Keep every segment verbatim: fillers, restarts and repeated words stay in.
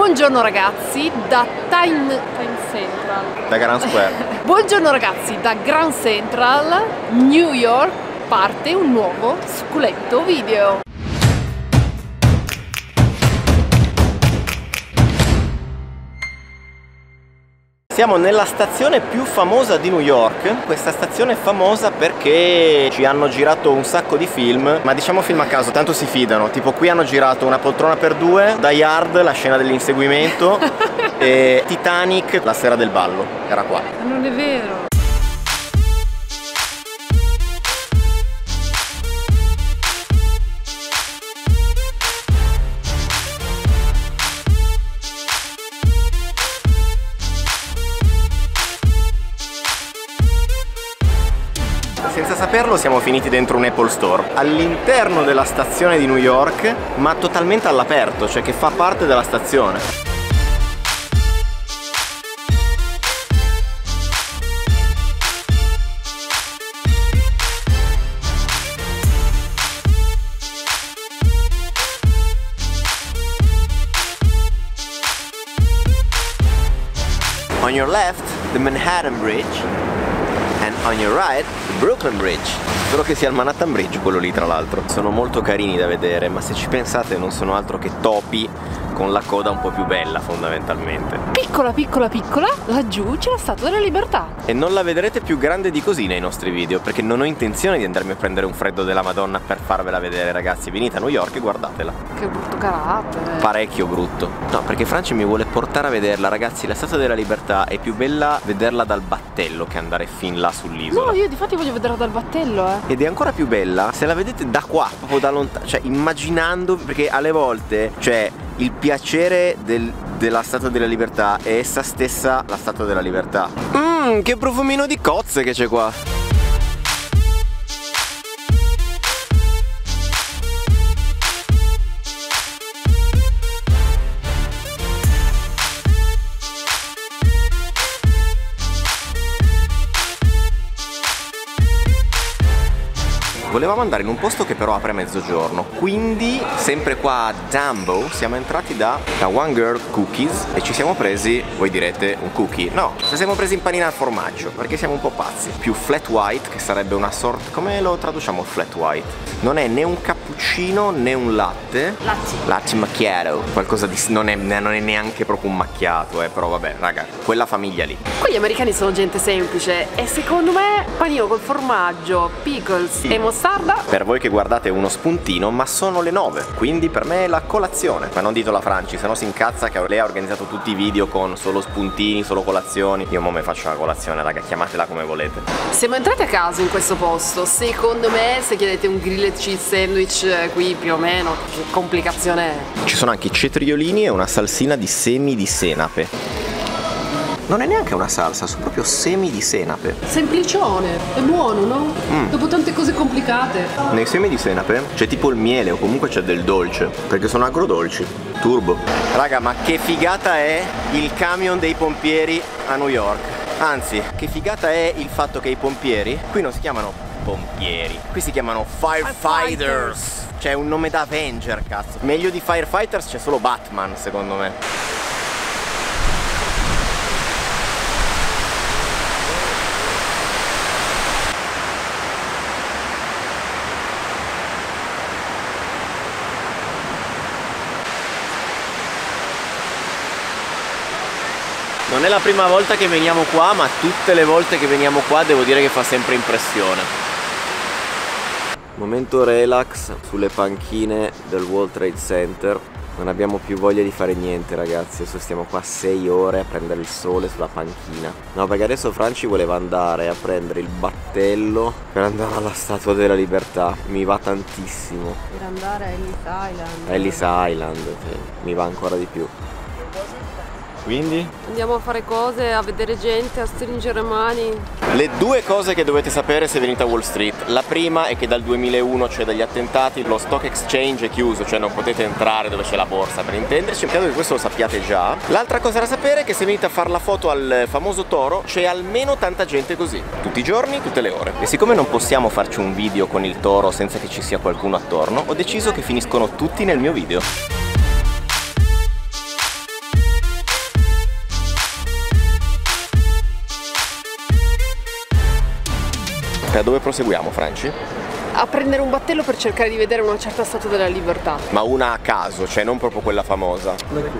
Buongiorno ragazzi da Time, Time Central. Da Grand Square. Buongiorno ragazzi da Grand Central, New York, parte un nuovo succulento video. Siamo nella stazione più famosa di New York. Questa stazione è famosa perché ci hanno girato un sacco di film, ma diciamo film a caso, tanto si fidano. Tipo qui hanno girato Una poltrona per due, Die Hard, la scena dell'inseguimento e Titanic, la sera del ballo, era qua. Non è vero. Senza saperlo siamo finiti dentro un Apple Store all'interno della stazione di New York, ma totalmente all'aperto, cioè che fa parte della stazione. On your left, the Manhattan Bridge. And on your right, the Brooklyn Bridge. Spero che sia il Manhattan Bridge quello lì, tra l'altro. Sono molto carini da vedere, ma se ci pensate non sono altro che topi con la coda un po' più bella, fondamentalmente. Piccola piccola piccola, laggiù c'è la Statua della Libertà. E non la vedrete più grande di così nei nostri video, perché non ho intenzione di andarmi a prendere un freddo della Madonna per farvela vedere, ragazzi. Venite a New York e guardatela. Che brutto carattere. Parecchio brutto. No, perché Franci mi vuole portare a vederla, ragazzi. La Statua della Libertà è più bella vederla dal battello che andare fin là sull'isola. No, io difatti voglio vederla dal battello, eh. Ed è ancora più bella se la vedete da qua, proprio da lontano, cioè immaginando, perché alle volte, cioè, il piacere del, della Statua della Libertà è essa stessa la Statua della Libertà. Mmm, che profumino di cozze che c'è qua. Volevamo andare in un posto che però apre a mezzogiorno, quindi sempre qua a Dumbo siamo entrati da, da One Girl Cookies e ci siamo presi, voi direte, un cookie. No, ci siamo presi in panina al formaggio, perché siamo un po' pazzi. Più flat white, che sarebbe una sorta, come lo traduciamo flat white? Non è né un cappuccino né un latte. Latte. Latte macchiato, qualcosa di... non è, non è neanche proprio un macchiato, eh, però vabbè, raga, quella famiglia lì. Qui gli americani sono gente semplice e secondo me panino col formaggio, pickles sì. e mostarda. Per voi che guardate uno spuntino, ma sono le nove, quindi per me è la colazione. Ma non dito la Franci, se no si incazza che lei ha organizzato tutti i video con solo spuntini, solo colazioni. Io mo me faccio la colazione, raga, chiamatela come volete. Siamo entrati a caso in questo posto. Secondo me, se chiedete un grilled cheese sandwich qui più o meno, che complicazione è? Ci sono anche i cetriolini e una salsina di semi di senape. Non è neanche una salsa, sono proprio semi di senape. Semplicione, è buono, no? Mm. Dopo tante cose complicate. Nei semi di senape c'è tipo il miele o comunque c'è del dolce, perché sono agrodolci. Turbo. Raga, ma che figata è il camion dei pompieri a New York. Anzi, che figata è il fatto che i pompieri qui non si chiamano pompieri, qui si chiamano firefighters. C'è un nome da Avenger, cazzo. Meglio di firefighters c'è solo Batman, secondo me. Non è la prima volta che veniamo qua, ma tutte le volte che veniamo qua devo dire che fa sempre impressione. Momento relax sulle panchine del World Trade Center. Non abbiamo più voglia di fare niente, ragazzi. Adesso stiamo qua sei ore a prendere il sole sulla panchina. No, perché adesso Franci voleva andare a prendere il battello per andare alla Statua della Libertà. Mi va tantissimo. Per andare a Ellis Island. Ellis Island, sì. Mi va ancora di più. Quindi? Andiamo a fare cose, a vedere gente, a stringere mani. Le due cose che dovete sapere se venite a Wall Street. La prima è che dal duemilauno, cioè dagli attentati, lo stock exchange è chiuso, cioè non potete entrare dove c'è la borsa, per intenderci. Credo che questo lo sappiate già. L'altra cosa da sapere è che se venite a fare la foto al famoso toro c'è almeno tanta gente così, tutti i giorni, tutte le ore. E siccome non possiamo farci un video con il toro senza che ci sia qualcuno attorno, ho deciso che finiscono tutti nel mio video. E a dove proseguiamo, Franci? A prendere un battello per cercare di vedere una certa Statua della Libertà. Ma una a caso, cioè non proprio quella famosa.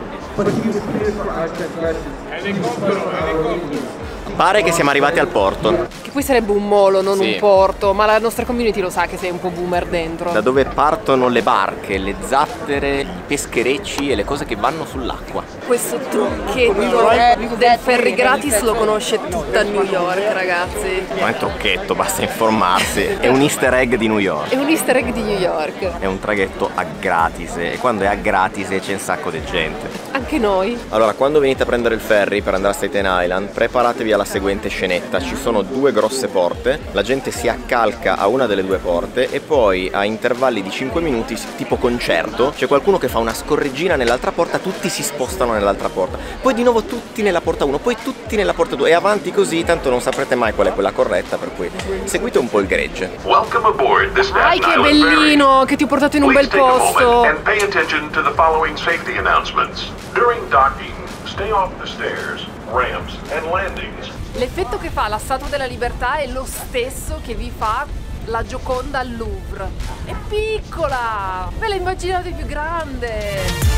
Pare che siamo arrivati al porto. Che poi sarebbe un molo, non Sì. un porto, ma la nostra community lo sa che sei un po' boomer dentro. Da dove partono le barche, le zattere, i pescherecci e le cose che vanno sull'acqua. Questo trucchetto del ferry gratis lo conosce tutta New York, ragazzi. Non è trucchetto, basta informarsi. È un easter egg di New York. È un easter egg di New York. È un traghetto a gratis e quando è a gratis c'è un sacco di gente. Anche noi. Allora, quando venite a prendere il ferry per andare a Staten Island, preparatevi alla seguente scenetta. Ci sono due grosse porte, la gente si accalca a una delle due porte e poi a intervalli di cinque minuti, tipo concerto, c'è qualcuno che fa una scorreggina nell'altra porta, tutti si spostano nell'altra porta, poi di nuovo tutti nella porta uno, poi tutti nella porta due e avanti così, tanto non saprete mai qual è quella corretta, per cui seguite un po' il gregge. Welcome aboard this Ai, che bellino, che ti ho portato in un bel Please take a moment posto. and pay attention to the following safety announcements. During docking, stay off the stairs, ramps, and landings. L'effetto che fa la Statua della Libertà è lo stesso che vi fa la Gioconda al Louvre. È piccola! Ve la immaginate più grande!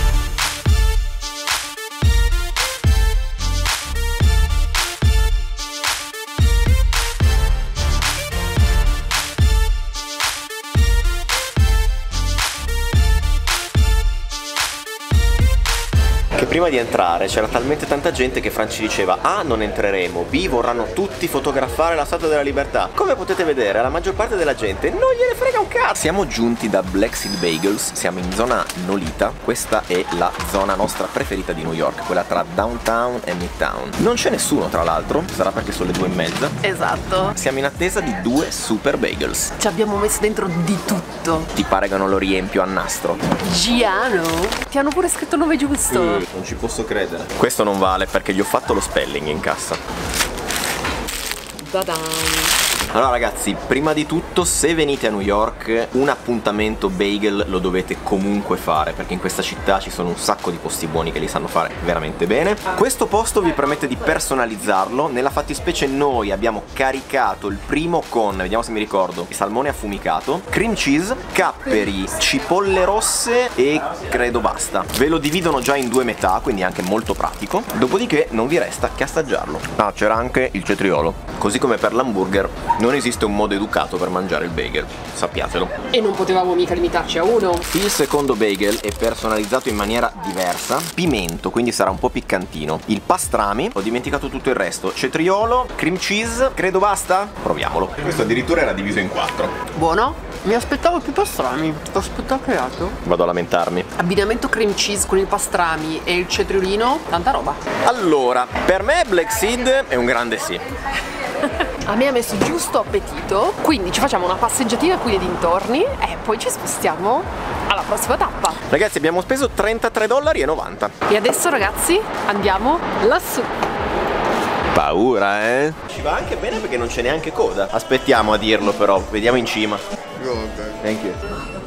Che prima di entrare c'era talmente tanta gente che Franci diceva: A, non entreremo, B, vorranno tutti fotografare la Statua della Libertà. Come potete vedere, la maggior parte della gente non gliene frega un cazzo. Siamo giunti da Black Seed Bagels, siamo in zona Nolita. Questa è la zona nostra preferita di New York, quella tra downtown e midtown. Non c'è nessuno, tra l'altro, sarà perché sono le due e mezza. Esatto. Siamo in attesa di due super bagels. Ci abbiamo messo dentro di tutto. Ti pare che non lo riempio a nastro? Giano, ti hanno pure scritto il nome giusto. Non ci posso credere. Questo non vale perché gli ho fatto lo spelling in cassa. Da-dam. Allora ragazzi, prima di tutto, se venite a New York, un appuntamento bagel lo dovete comunque fare, perché in questa città ci sono un sacco di posti buoni che li sanno fare veramente bene. Questo posto vi permette di personalizzarlo. Nella fattispecie noi abbiamo caricato il primo con, vediamo se mi ricordo, salmone affumicato, cream cheese, capperi, cipolle rosse e credo basta. Ve lo dividono già in due metà, quindi è anche molto pratico. Dopodiché non vi resta che assaggiarlo. Ah, c'era anche il cetriolo. Così come per l'hamburger, non esiste un modo educato per mangiare il bagel, sappiatelo. E non potevamo mica limitarci a uno. Il secondo bagel è personalizzato in maniera diversa, pimento, quindi sarà un po' piccantino. Il pastrami, ho dimenticato tutto il resto, cetriolo, cream cheese, credo basta? Proviamolo. Questo addirittura era diviso in quattro. Buono? Mi aspettavo più pastrami. Ho spettacolato. Vado a lamentarmi. Abbinamento cream cheese con il pastrami e il cetriolino, tanta roba. Allora, per me Black Seed è un grande sì. A me ha messo giusto appetito, quindi ci facciamo una passeggiatina qui nei dintorni e poi ci spostiamo alla prossima tappa. Ragazzi, abbiamo speso trentatré dollari e novanta. E adesso ragazzi andiamo lassù. Paura, eh? Ci va anche bene perché non c'è neanche coda. Aspettiamo a dirlo però, vediamo in cima. Thank you.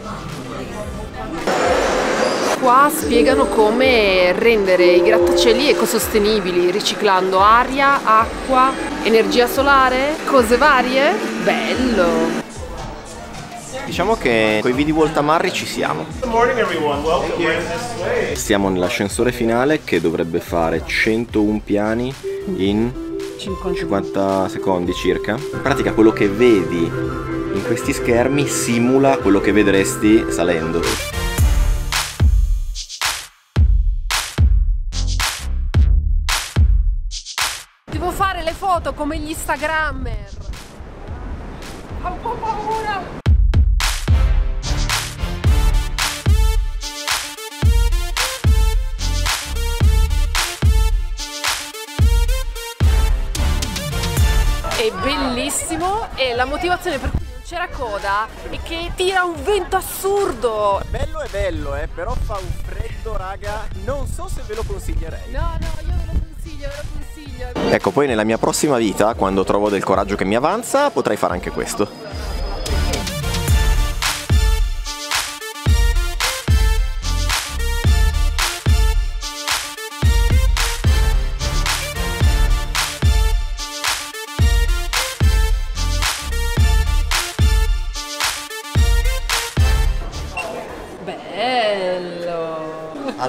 Qua spiegano come rendere i grattacieli ecosostenibili, riciclando aria, acqua, energia solare, cose varie. Bello! Diciamo che coi video Voltamarri ci siamo. Siamo nell'ascensore finale che dovrebbe fare centouno piani in cinquanta secondi circa. In pratica quello che vedi in questi schermi simula quello che vedresti salendo. Devo fare le foto come gli Instagrammer. Ho un po' paura. È bellissimo e la motivazione per cui non c'era coda è che tira un vento assurdo. Bello è bello, eh, però fa un freddo, raga. Non so se ve lo consiglierei. No, no, io ve lo consiglio, ve lo consiglio. Ecco, poi nella mia prossima vita, quando trovo del coraggio che mi avanza, potrei fare anche questo.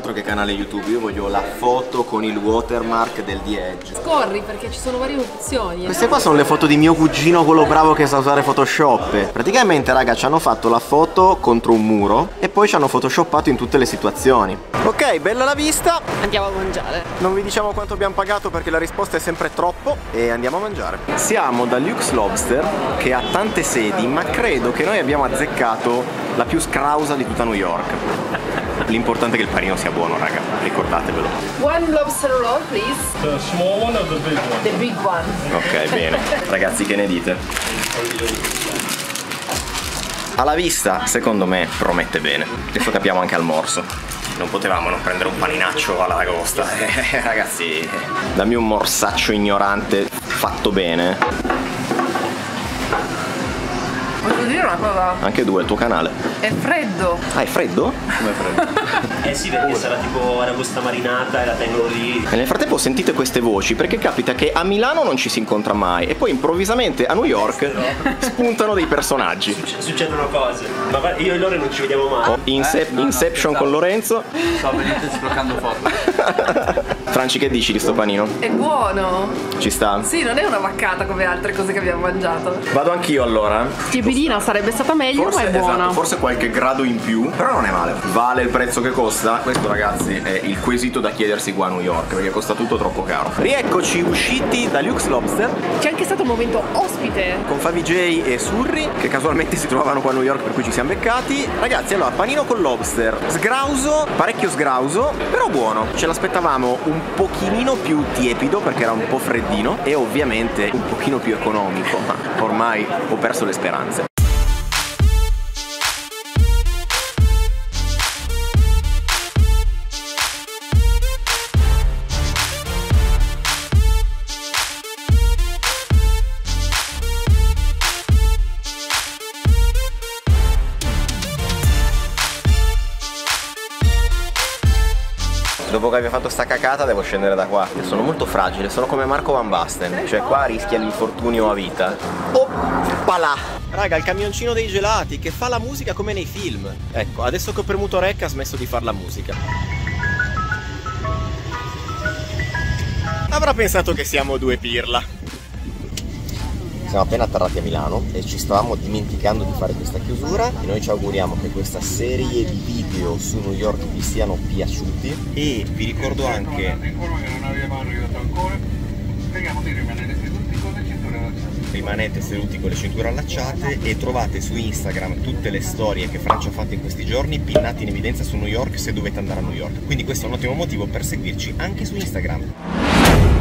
altro che canale YouTube, io voglio la foto con il watermark del The Edge. Scorri perché ci sono varie opzioni. Queste qua sono le foto di mio cugino, quello bravo che sa usare Photoshop. Praticamente, raga, ci hanno fatto la foto contro un muro e poi ci hanno photoshoppato in tutte le situazioni. Ok, bella la vista. Andiamo a mangiare. Non vi diciamo quanto abbiamo pagato perché la risposta è sempre troppo e andiamo a mangiare. Siamo da Luke's Lobster, che ha tante sedi, ma credo che noi abbiamo azzeccato la più scrausa di tutta New York. L'importante è che il panino sia buono, raga, ricordatevelo. One lobster roll, please. The small one or the big one? The big one. Ok, bene. Ragazzi, che ne dite? Alla vista, secondo me, promette bene. Adesso capiamo anche al morso. Non potevamo non prendere un paninaccio alla ragosta. Eh, ragazzi, dammi un morsaccio ignorante fatto bene. Posso dire una cosa? Anche due, il tuo canale. È freddo. Ah, è freddo? Come freddo? Eh sì, perché sarà tipo aragosta marinata e la tengono lì. E nel frattempo sentite queste voci, perché capita che a Milano non ci si incontra mai e poi improvvisamente a New York spuntano dei personaggi. Succe- succedono cose. Ma guarda, io e loro non ci vediamo mai. Oh, Ince- Eh, no, no, Inception pensavo. con Lorenzo. Sto veramente sbloccando foto. Franci, che dici di sto panino? È buono. Ci sta? Sì, non è una vaccata come altre cose che abbiamo mangiato. Vado anch'io allora. Tiepidina sarebbe stata meglio, Forse, ma è buona. esatto, forse qualche grado in più, però non è male. Vale il prezzo che costa? Questo, ragazzi, è il quesito da chiedersi qua a New York, perché costa tutto troppo caro. Rieccoci usciti da Luke's Lobster C'è anche stato un momento ospite. con Favi J e Surri, che casualmente si trovavano qua a New York, per cui ci siamo beccati. Ragazzi, allora, panino con lobster, sgrauso, parecchio sgrauso, però buono. Ce l'aspettavamo un pochino più tiepido perché era un po' freddino e ovviamente un pochino più economico, ma ormai ho perso le speranze. Dopo che abbia fatto sta cacata devo scendere da qua. Io sono molto fragile, sono come Marco Van Basten. Cioè qua rischia l'infortunio a vita. Oppala! Raga, il camioncino dei gelati che fa la musica come nei film. Ecco, adesso che ho premuto rec ha smesso di fare la musica. Avrà pensato che siamo due pirla. Siamo appena atterrati a Milano e ci stavamo dimenticando di fare questa chiusura e noi ci auguriamo che questa serie di video su New York vi siano piaciuti e vi ricordo anche rimanete seduti con le cinture allacciate e trovate su Instagram tutte le storie che Francia ha fatto in questi giorni pinnate in evidenza su New York se dovete andare a New York, quindi questo è un ottimo motivo per seguirci anche su Instagram.